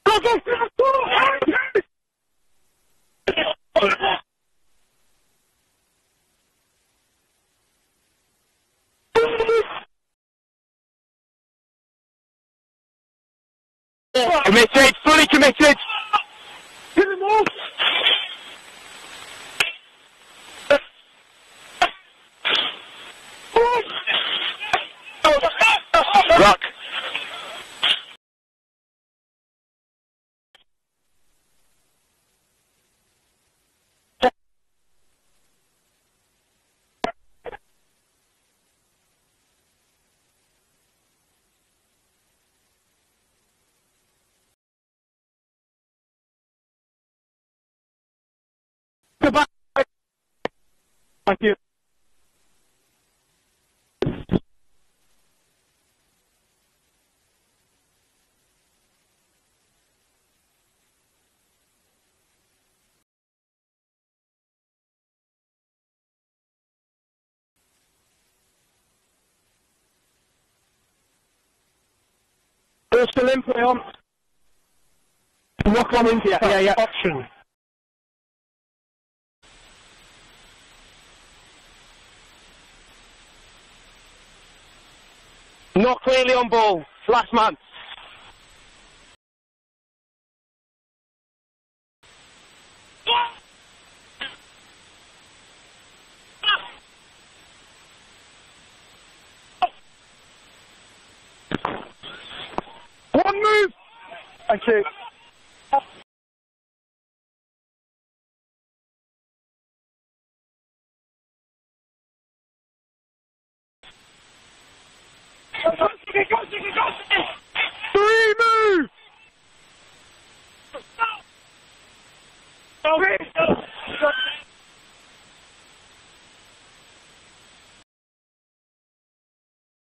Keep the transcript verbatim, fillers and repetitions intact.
Committed, fully committed. Rock. Goodbye. Thank you. We're still in play on. Rock on into yeah, yeah, yeah. Option. Not clearly on ball. Last man. One move. Thank you. Three move.